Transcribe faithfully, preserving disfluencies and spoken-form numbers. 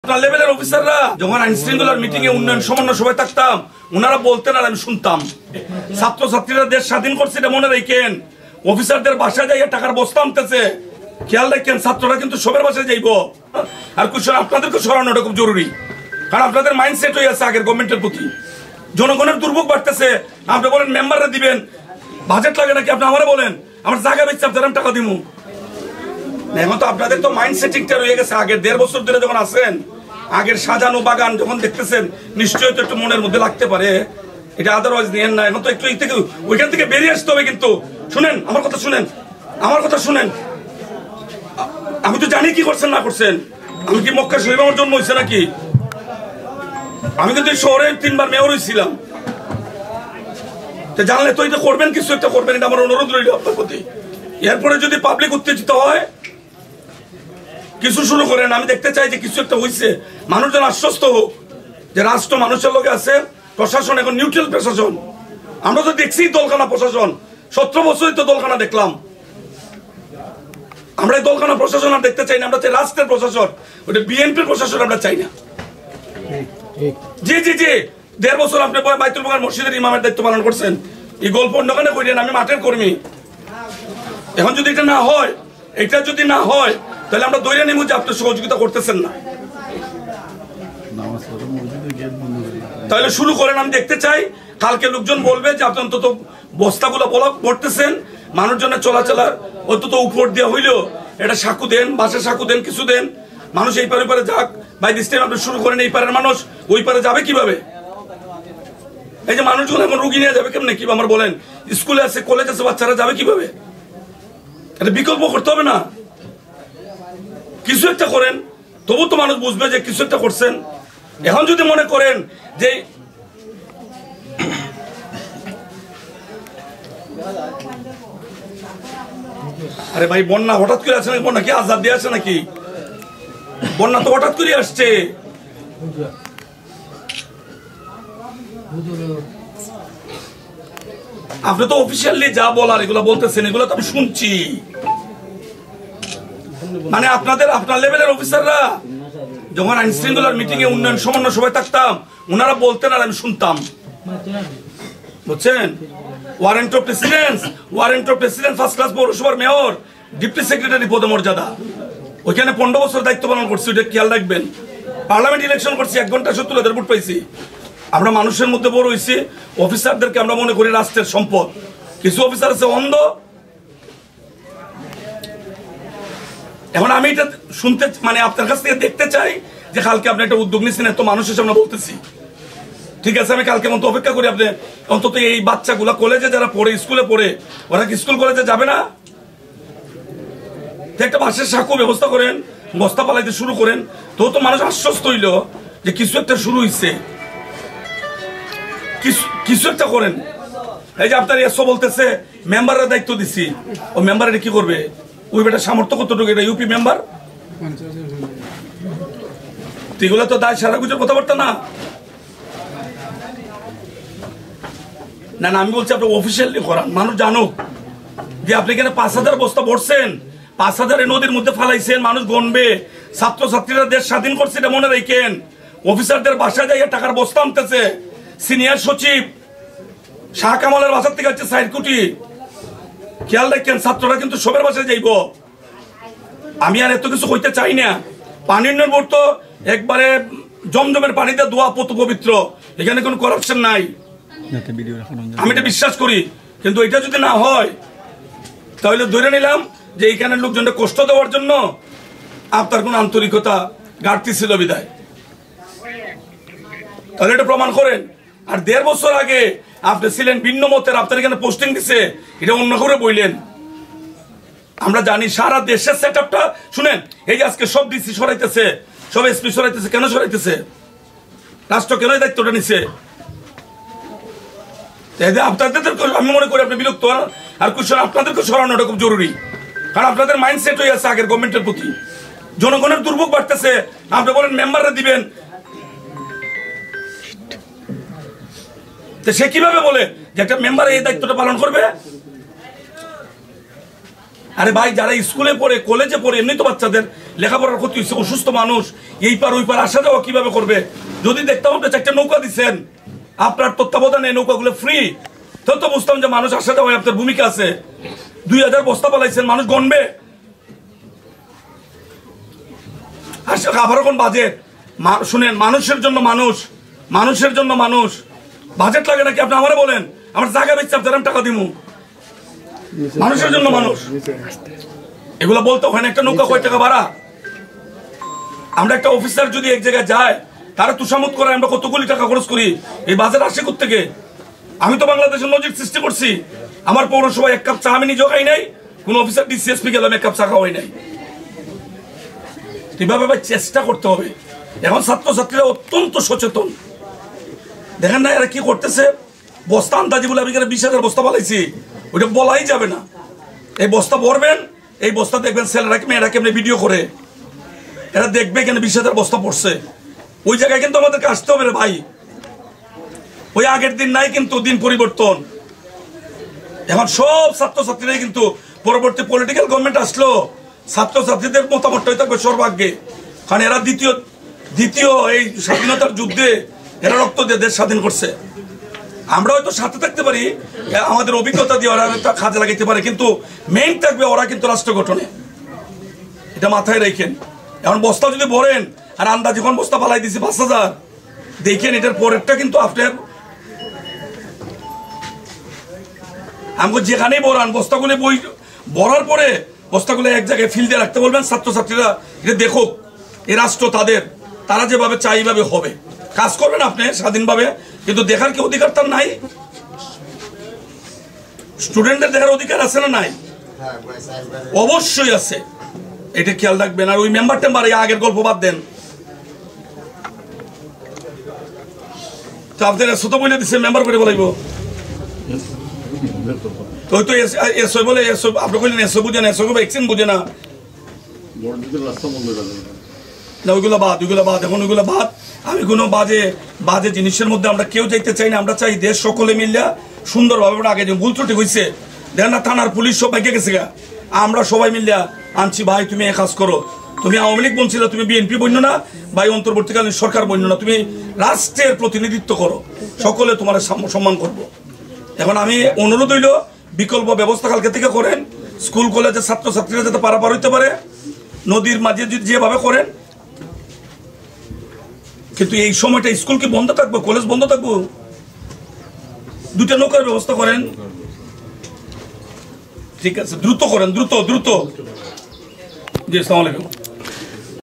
আপনার লেভেলের অফিসাররা যখন আইন শৃঙ্খলার মিটিং এ উন্নয়ন সমন্বয় সবাই থাকতাম, ওনারা বলতেন আর আমি শুনতাম। ছাত্রছাত্রীরা দেশ স্বাধীন করছে এটা মনে রাখেন। অফিসারদের বাসায় যাইয়া টাকার বস্তা আনতেছে, খেয়াল রাখেন। ছাত্ররা কিন্তু সবার বাসায় যাইব। আর কুশন আপনাদেরকে সরানোটা খুব জরুরি, কারণ আপনাদের মাইন্ডসেট হয়ে আছে আগের গভর্নমেন্টের প্রতি। জনগণের দুর্ভোগ বাড়তেছে, আপনি বলেন মেম্বাররা দিবেন, বাজেট লাগে নাকি আপনি আমারে বলেন আমার জায়গা বেচছে আপনার টাকা দিব। এখন তো আপনাদের তো মাইন্ড সেটিংটা রয়ে গেছে আগের দেড় বছর ধরে যখন আসেন, আগের সাজানো বাগান যখন দেখতেছেন নিশ্চয়ই তো একটু মনের মধ্যে লাগতে পারে এটা, আদারওয়াইজ নিয়েন না। এখন তো একটু থেকে ওইখান থেকে বেরিয়ে আসতে হবে। কিন্তু শুনেন আমার কথা, শুনেন আমার কথা শুনেন। আমি তো জানি কি করছেন না করছেন। আমি কি মক্কা শরীফ আমার জন্ম হয়েছে নাকি? আমি কিন্তু এই শহরে তিনবার মেয়র হয়েছিলাম। জানলে তো এটা করবেন, কিছু একটা করবেন, এটা আমার অনুরোধ রইল আপনার প্রতি। এরপরে যদি পাবলিক উত্তেজিত হয় কিছু শুরু করেন, আমি দেখতে চাই যে কিছু একটা হয়েছে, মানুষজন আশ্বস্ত হোক যে রাষ্ট্র মানুষের লোকে আছে, প্রশাসন এখন নিউট্রাল প্রশাসন। আমরা তো দেখছি দলখানা প্রশাসন, সতেরো বছরই তো দলখানা দেখলাম। আমরা এই দলখানা প্রশাসন আর দেখতে চাই না। আমরা চাই রাষ্ট্রের প্রশাসন, ওটা বিএনপির প্রশাসন আমরা চাই না। জি জি জি দেড় বছর আপনি বাইতুল মুকাররম মসজিদের ইমামের দায়িত্ব পালন করছেন, এই গল্প অন্যখানে কইলেন। আমি মাঠের কর্মী। এখন যদি এটা না হয়, এটা যদি না হয় তাহলে আমরা দৈরে নেব যে আপনি সহযোগিতা করতেছেন না। তাহলে শুরু করেন, আমি দেখতে চাই। কালকে লোকজন বলবে যে আপনি অন্তত বস্তাগুলো বলা পড়তেছেন, মানুষজনের চলাচলার অন্তত উপর দেওয়া হইলেও এটা সাঁকু দেন, বাসে সাঁকু দেন, কিছু দেন। মানুষ এই পারে পারে যাক। বাই দিস টাইম আপনি শুরু করেন, এই পারের মানুষ ওই পারে যাবে কিভাবে? এই যে মানুষগুলো এখন রুগী নিয়ে যাবে কেমনে কি আমার বলেন? স্কুলে আছে, কলেজ আছে, বাচ্চারা যাবে কিভাবে? এটা বিকল্প করতে হবে না? কিছু একটা করেন, তবু তো মানুষ বুঝবে যে কিছু একটা করছেন। এখন যদি মনে করেন যে আরে ভাই বন্যা হঠাৎ করে আসছে নাকি? বন্যা কি আজাদ দিয়ে আসছে নাকি? বন্যা তো হঠাৎ করে আসছে। আপনি তো অফিসিয়ালি যা বলার এগুলো বলতেছেন, এগুলো তো আমি শুনছি। মানে আপনাদের আপনার লেভেলের অফিসাররা যখন আইন শৃঙ্খলার মিটিং এ উন্নয়ন সমন্বয় সবাই থাকতাম, ওনারা বলতেন আর আমি শুনতাম। বুঝছেন? Warrant of precedence, warrant of president, first class পৌরসভার মেয়র, ডিপ্টি সেক্রেটারি পদমর্যাদা, ওইখানে পনেরো বছর দায়িত্ব পালন করছি। ওইটা খেয়াল রাখবেন। পার্লামেন্ট ইলেকশন করছি, এক ঘন্টা সত্তর হাজার ভোট পাইছি। আমরা মানুষের মধ্যে বড় হয়েছি। অফিসারদেরকে আমরা মনে করি রাষ্ট্রের সম্পদ। কিছু অফিসার আছে অন্ধ। এখন আমি এটা শুনতে মানে আপনার কাছ থেকে দেখতে চাই যে কালকে আপনি একটা উদ্যোগ নিচ্ছেন, এত মানুষের সামনে বলতেছি। ঠিক আছে, আমি কালকে মতো অপেক্ষা করি। আপনি অন্তত এই বাচ্চাগুলা কলেজে যারা পড়ে, স্কুলে পড়ে, ওরা কি স্কুল কলেজে যাবে না? একটা বাসের সাঁকো ব্যবস্থা করেন, বস্তা পালাইতে শুরু করেন, তো তো মানুষ আশ্বস্ত হইল যে কিছু একটা শুরু হয়েছে। কিছু একটা করেন। এই যে আপনার এসো বলতেছে মেম্বারের দায়িত্ব দিচ্ছি, ও মেম্বার এটা কি করবে? ওই বেটা সামর্থ্য কতটুকু? এটা ইউপি মেম্বার, এগুলো তো দায় সারা গুজের কথাবার্তা না। না না আমি বলছি আপনি অফিসিয়ালি করান, মানুষ জানুক যে আপনি এখানে পাঁচ হাজার বস্তা ভরছেন, পাঁচ হাজার নদীর মধ্যে ফালাইছেন, মানুষ গণবে। ছাত্রছাত্রীরা দেশ স্বাধীন করছে এটা মনে রাখেন। অফিসারদের বাসায় যাইয়া টাকার বস্তা আনতেছে। সিনিয়র সচিব শাহ কামালের বাসার থেকে হচ্ছে ষাট কোটি। খেয়াল রাখেন, ছাত্ররা কিন্তু সবার বাসায় যাইব। আমি আর এত কিছু হইতে চাই না। পানি উন্নয়ন বোর্ড তো একবারে জমজমের পানিতে দোয়া পত পবিত্র, এখানে কোনো করাপশন নাই, আমি এটা বিশ্বাস করি। কিন্তু এটা যদি না হয় তাহলে ধরে নিলাম যে এইখানে লোকজনকে কষ্ট দেওয়ার জন্য আপনার কোন আন্তরিকতা ঘাটতি ছিল বিদায়। তাহলে এটা প্রমাণ করেন। আর দেড় বছর আগে আপনি ছিলেন ভিন্ন মতের, আপনার এখানে পোস্টিং দিছে, এটা অন্য করে বললেন। আমরা জানি সারা দেশের সেট আপটা শুনেন। এই যে আজকে সব ডিসি সরাইতেছে, সব এসপি সরাইতেছে, কেন সরাইতেছে? রাষ্ট্র কেন এই দায়িত্বটা নিছে? আপনাদের আমি মনে করি আপনি বিরক্ত আর কুশন আপনাদেরকে সরানোটা খুব জরুরি, কারণ আপনাদের মাইন্ডসেট হয়ে আছে আগের গভর্নমেন্টের প্রতি। জনগণের দুর্ভোগ বাড়তেছে, আপনি বলেন মেম্বাররা দিবেন, সে কিভাবে বলে যে একটা মেম্বার এই দায়িত্বটা পালন করবে? আরে ভাই যারা স্কুলে পড়ে কলেজে পড়ে এমনি তো বাচ্চাদের লেখাপড়ার ক্ষতি হয়েছে, অসুস্থ মানুষ এই পার ওই পার আসা যাওয়া কিভাবে করবে? যদি দেখতাম আপনি চারটা নৌকা দিচ্ছেন, আপনার তত্ত্বাবধানে নৌকাগুলো ফ্রি, তো তো বুঝতাম যে মানুষ আসা যাওয়ায় আপনার ভূমিকা আছে। দুই হাজার বস্তা পালাইছেন, মানুষ গণবে। আবার এখন বাজেট শুনেন, মানুষের জন্য মানুষ, মানুষের জন্য মানুষ, বাজেট লাগে নাকি? আপনি আমারে বলেন, আমার জায়গা বেচছে আপনার টাকা দিব, মানুষের জন্য মানুষ। এগুলো বলতে হয় না। একটা নৌকা কয় টাকা ভাড়া? আমরা একটা অফিসার যদি এক জায়গায় যায়, তারা তুষামত করে আমরা কতগুলি টাকা খরচ করি, এই বাজার আসে কোত্থেকে? আমি তো বাংলাদেশের নজির সৃষ্টি করছি। আমার পৌরসভায় এক কাপ চা আমি নিজেও খাই নাই, কোন অফিসার ডিসিএসপি গেলাম এক কাপ চা খাওয়াই নাই। এভাবে ভাই চেষ্টা করতে হবে। এখন ছাত্রছাত্রীরা অত্যন্ত সচেতন, দেখেন না এরা কি করতেছে। বস্তা আন্দাজি বলে আমি বিশ হাজার বস্তা পালাইছি, ওইটা বলাই যাবে না। এই বস্তা ভরবেন, এই বস্তা দেখবেন ছেলেরা মেয়েরা কেমনি ভিডিও করে, এরা দেখবে কেন বিশ হাজার বস্তা পড়ছে। ওই জায়গায় কিন্তু আমাদেরকে আসতে হবে রে ভাই। ওই আগের দিন নাই, কিন্তু দিন পরিবর্তন। এখন সব ছাত্রছাত্রীরাই কিন্তু পরবর্তী পলিটিক্যাল গভর্নমেন্ট আসলো, ছাত্রছাত্রীদের মতামতটাই থাকবে সর্বাগ্যে। কারণ এরা দ্বিতীয় দ্বিতীয় এই স্বাধীনতার যুদ্ধে এরা রক্ত দিয়ে দেশ স্বাধীন করছে। আমরা হয়তো সাথে থাকতে পারি, আমাদের অভিজ্ঞতা দিয়ে ওরা কাজে লাগাইতে পারে, কিন্তু মেইন থাকবে ওরা কিন্তু রাষ্ট্র গঠনে। এটা মাথায় রাখেন। এখন বস্তা যদি ভরেন, আর আন্দাজ যখন বস্তা পালাই দিছি পাঁচ হাজার, দেখেন এটার পরেরটা কিন্তু আপনার আমাকে যেখানেই ভরান বস্তাগুলো বই ভরার পরে বস্তাগুলো এক জায়গায় ফিল্ডে রাখতে বলবেন। ছাত্রছাত্রীরা এটা দেখুক, এ রাষ্ট্র তাদের, তারা যেভাবে চাই এইভাবে হবে। কাজ করবেন আপনি স্বাধীনভাবে, কিন্তু দেখার কি অধিকার তার নাই? স্টুডেন্টদের দেখার অধিকার আছে না নাই? অবশ্যই আছে, এটা খেয়াল রাখবেন। আর ওই মেম্বার টেম্বার আগের গল্প বাদ দেন। তো আপনার এসো তো বলে দিচ্ছে, মেম্বার করে বলাইব। ওই তো এসো বলে এসো, আপনি বললেন এসো বুঝে না, এসো ভ্যাকসিন বুঝে না। না ওইগুলো বাদ, ওইগুলো বাদ, এখন ওইগুলো বাদ। আমি কোনো বাজে বাজে জিনিসের মধ্যে আমরা কেউ যাইতে চাই না। আমরা চাই দেশ সকলে মিলিয়া সুন্দরভাবে আগে যে ভুল ত্রুটি হয়েছে, দেখেন না থানার পুলিশ সব ভেঙে গেছে গা, আমরা সবাই মিলিয়া আনছি ভাই তুমি এ কাজ করো। তুমি আওয়ামী লীগ বলছিল, তুমি বিএনপি বন্য না ভাই, অন্তর্বর্তীকালীন সরকার বন্য না, তুমি রাষ্ট্রের প্রতিনিধিত্ব করো, সকলে তোমার সম্মান করবো। এখন আমি অনুরোধ হইল বিকল্প ব্যবস্থা কালকে থেকে করেন, স্কুল কলেজের ছাত্রছাত্রীরা যাতে পারাপার হইতে পারে, নদীর মাঝে যেভাবে করেন। কিন্তু এই সময়টা স্কুল কি বন্ধ থাকবো, কলেজ বন্ধ থাকবো? দুটা নৌকার ব্যবস্থা করেন, ঠিক আছে, দ্রুত করেন, দ্রুত দ্রুত। জি আসসালামু আলাইকুম।